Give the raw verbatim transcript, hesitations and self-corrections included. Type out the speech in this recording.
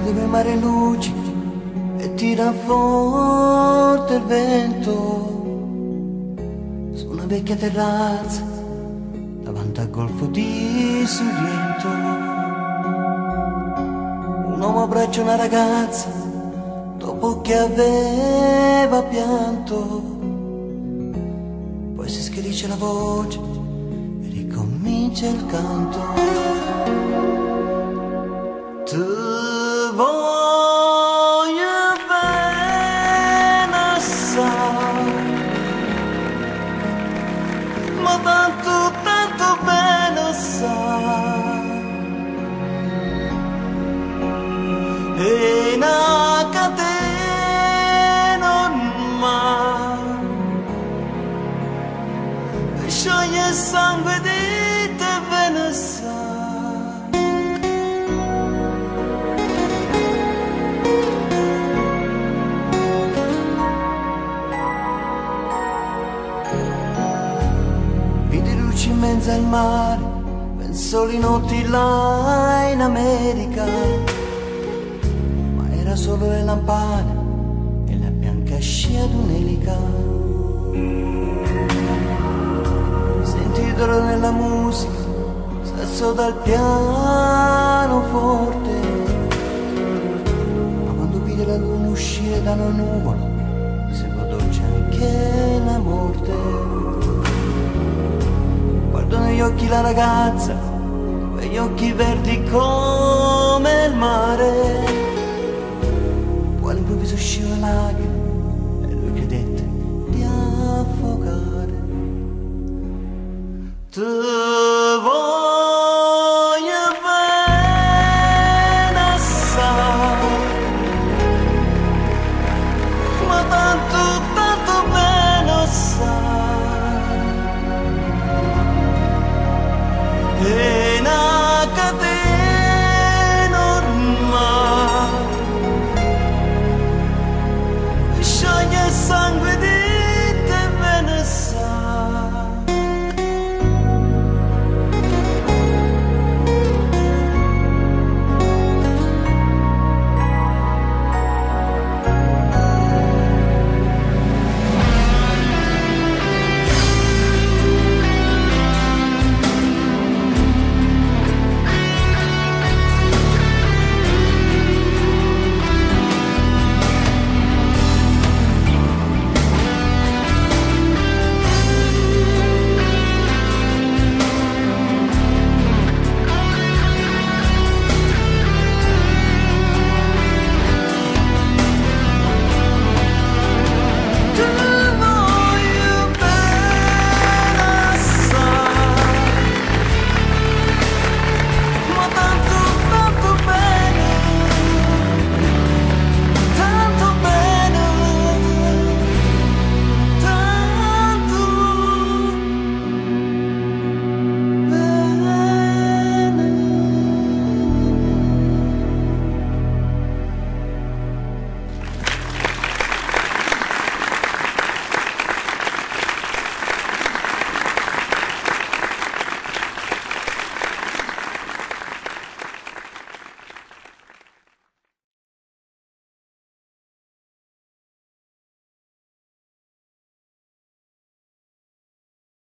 dove il mare luce e tira forte il vento su una vecchia terrazza davanti al golfo di Sorrento. Un uomo abbraccia una ragazza dopo che aveva pianto, poi si schiarisce la voce e ricomincia il canto. Tu voglio bene assai, ma tanto, tanto bene assai, e una catena ormai scioglie il sangue di te bene assai. In mezzo al mare, penso le notti là in America, ma era solo le lampade e la bianca scia d'un'elica. Senti il dolore nella musica, stesso dal pianoforte, ma quando vide la luna uscire da una nuvola, seguò dolce anche la morte. Guardo negli occhi la ragazza, quegli occhi verdi come il mare, poi all'improvviso uscì una lacrima e lui credette di affogare. Tu voglio bene assai, ma tanto, tanto bene assai. Hey.